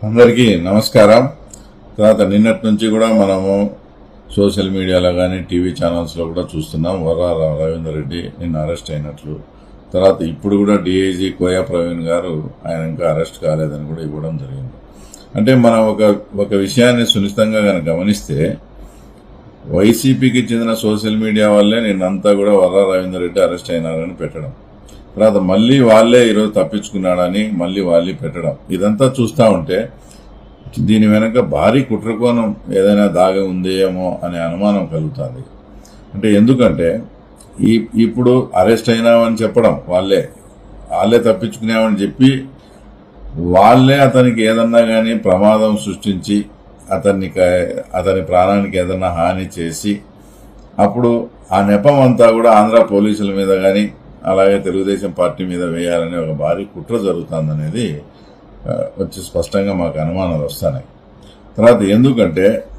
అందరికీ నమస్కారం. తర్వాత నిన్నటి నుంచి కూడా మనము సోషల్ మీడియాలో కానీ టీవీ ఛానల్స్లో కూడా చూస్తున్నాం వర్రా రవీందర్ రెడ్డి నిన్న అరెస్ట్ అయినట్లు. తర్వాత ఇప్పుడు కూడా డీఐజీ కోయా ప్రవీణ్ గారు ఆయన ఇంకా అరెస్ట్ కాలేదని కూడా ఇవ్వడం జరిగింది. అంటే మనం ఒక విషయాన్ని సునిశ్చితంగా కనుక గమనిస్తే వైసీపీకి చెందిన సోషల్ మీడియా వల్లే నిన్నంతా కూడా వర్రా రవీందర్ రెడ్డి అరెస్ట్ అయినారని పెట్టడం, తర్వాత మళ్లీ వాళ్లే ఈరోజు తప్పించుకున్నాడని మళ్లీ వాళ్ళే పెట్టడం, ఇదంతా చూస్తా ఉంటే దీని వెనక భారీ కుట్రకోణం ఏదైనా దాగి ఉందేమో అనే అనుమానం కలుగుతుంది. అంటే ఎందుకంటే ఇప్పుడు అరెస్ట్ అయినామని చెప్పడం, వాళ్ళే తప్పించుకున్నామని చెప్పి వాళ్ళే అతనికి ఏదన్నా కానీ ప్రమాదం సృష్టించి అతని ప్రాణానికి ఏదన్నా హాని చేసి అప్పుడు ఆ నెపం అంతా కూడా ఆంధ్ర పోలీసుల మీద కానీ అలాగే తెలుగుదేశం పార్టీ మీద వేయాలనే ఒక భారీ కుట్ర జరుగుతుందనేది వచ్చి స్పష్టంగా మాకు అనుమానాలు వస్తున్నాయి. తర్వాత ఎందుకంటే